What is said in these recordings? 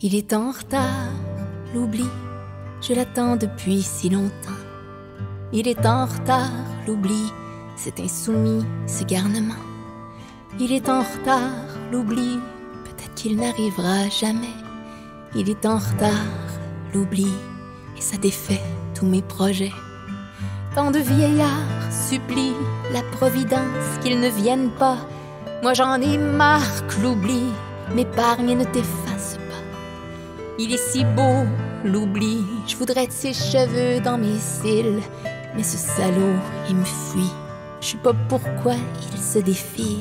Il est en retard, l'oubli, je l'attends depuis si longtemps. Il est en retard, l'oubli, cet insoumis, ce garnement. Il est en retard, l'oubli, peut-être qu'il n'arrivera jamais. Il est en retard, l'oubli, et ça défait tous mes projets. Tant de vieillards supplient la providence qu'ils ne viennent pas. Moi j'en ai marre que l'oubli m'épargne et ne t'efface pas. Il est si beau, l'oubli, je voudrais de ses cheveux dans mes cils. Mais ce salaud, il me fuit, je sais pas pourquoi il se défile.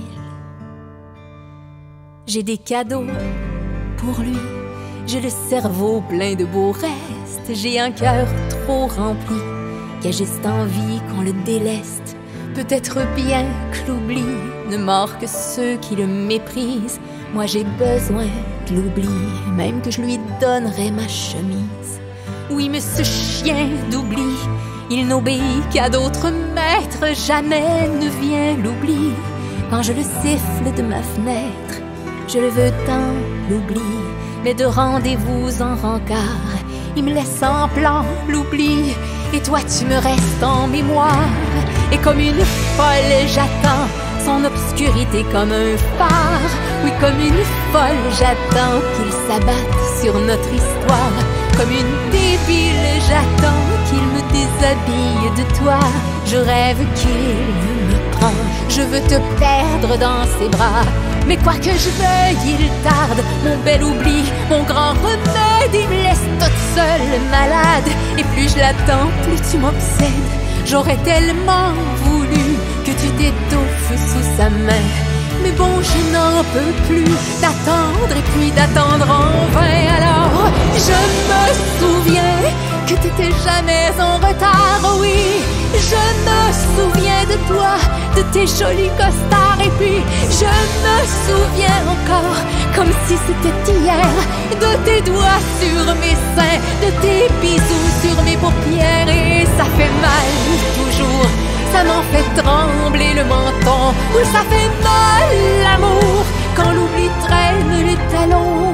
J'ai des cadeaux pour lui, j'ai le cerveau plein de beaux restes. J'ai un cœur trop rempli, qui a juste envie qu'on le déleste. Peut-être bien que l'oubli ne mord que ceux qui le méprisent. Moi j'ai besoin de l'oubli, même que je lui donnerais ma chemise. Oui mais ce chien d'oubli, il n'obéit qu'à d'autres maîtres. Jamais ne vient l'oubli. Quand je le siffle de ma fenêtre, je le veux tant l'oubli. Mais de rendez-vous en rencard, il me laisse en plan l'oubli. Et toi tu me restes en mémoire. Et comme une folle j'attends son obscurité comme un phare. Oui comme une folle j'attends qu'il s'abatte sur notre histoire. Comme une débile j'attends qu'il me déshabille de toi. Je rêve qu'il me prend, je veux te perdre dans ses bras. Mais quoi que je veuille, il tarde, mon bel oubli, mon grand remède. Il me laisse toute seule, malade. Et plus je l'attends, plus tu m'obsèdes. J'aurais tellement voulu que tu t'étouffes sous sa main. Mais bon, je n'en peux plus d'attendre et puis d'attendre en vain. Alors, je me souviens que t'étais jamais en retard. Oui, je me souviens de toi, de tes jolis costards. Et puis, je me souviens encore, comme si c'était hier, de tes doigts sur mes seins, de tes bisous sur mes paupières. Et ça fait mal toujours, ça m'en fait trembler le menton. Oui, ça fait mal l'amour quand l'oubli traîne les talons.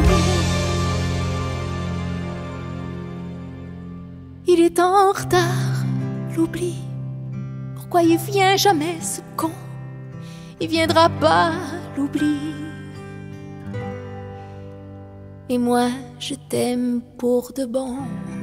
Il est en retard, l'oubli. Pourquoi il vient jamais ce con? Il viendra pas, l'oubli. Et moi, je t'aime pour de bon.